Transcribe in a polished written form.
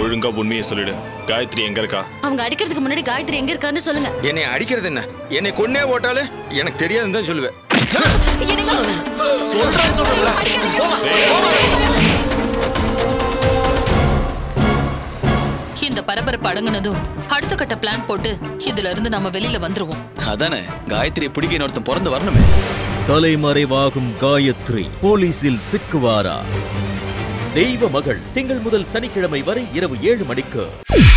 ஒழுங்கா உண்மையை சொல்லிடு. காயத்ரி எங்க இருக்கா? அவங்க அடிக்கிறதுக்கு முன்னாடி காயத்ரி எங்க இருக்கான்னு சொல்லுங்க. என்னை அடிக்கிறது என்ன? என்னை கொன்னே போட்டாலே எனக்கு தெரியாதுன்னு தான் சொல்லுவேன். இந்த பரபரப்பு அடங்குனதும் அடுத்த கட்ட பிளான் போட்டு இதுல இருந்து நம்ம வெளியில வந்துருவோம். அதானே, காயத்ரியை பிடிக்க இன்னொருத்தன் பிறந்து வரணுமே. தலைமறைவாகும் காயத்ரி போலீசில் சிக்குவாரா? தெய்வ மகள் திங்கள் முதல் சனிக்கிழமை வரை இரவு 7 மணிக்கு.